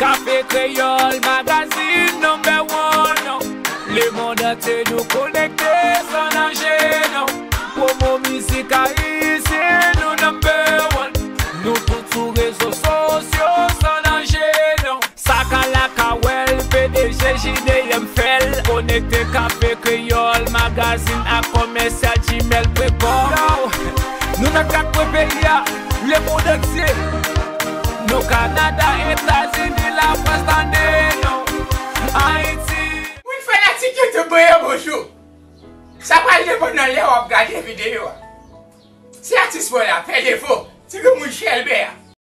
Café Créole, magazine number one. Le monde entier nous connecter sans danger, non. Promo musique haïtienne, nous number one. Nous tous sur réseaux sociaux sans danger, non. Sakalaka well, PDG, JDM Fel. Connecté Café Créole, magazine à commercial Gmail prépare. Nous n'avons qu'à pays, le monde entier. Nous Canada, États-Unis, la France, non. Haïti. Oui, fanatique, tu peux bonjour. Ça va aller pendant les on regarder les vidéos. Si l'artiste là, fait des faux, c'est que mon cher Albert.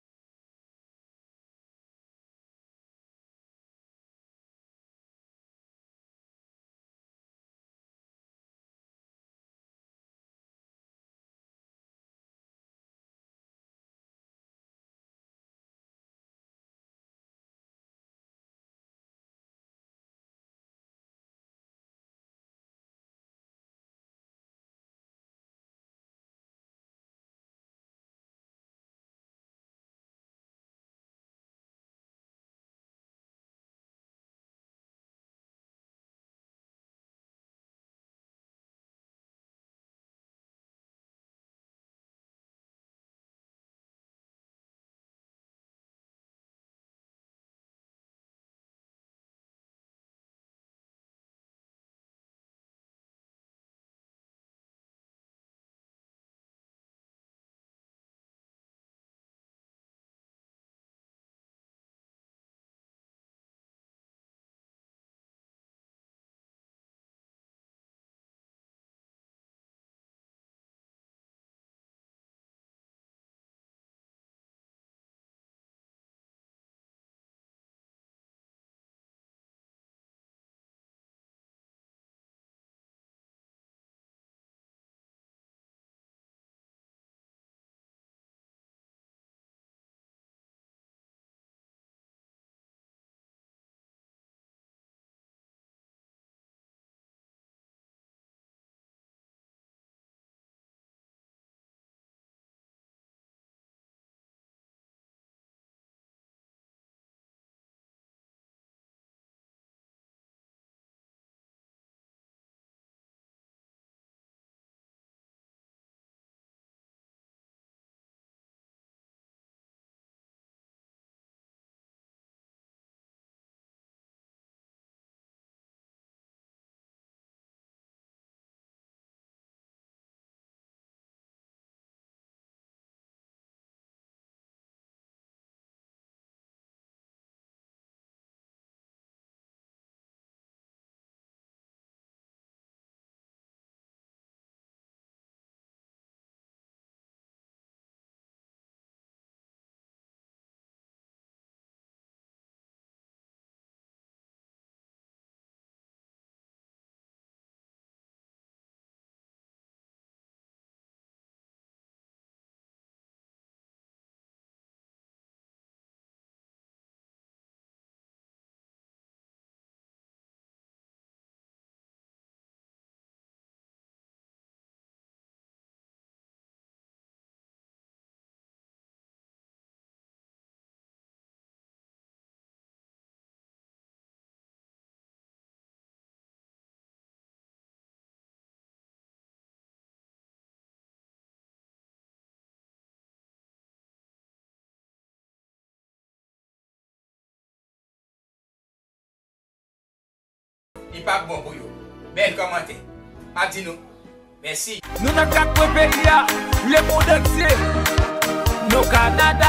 Il n'est pas bon pour vous. Bel commentaire. M'a dit nous. Merci. Nous n'avons qu'à pays, le monde entier. Nous Canada.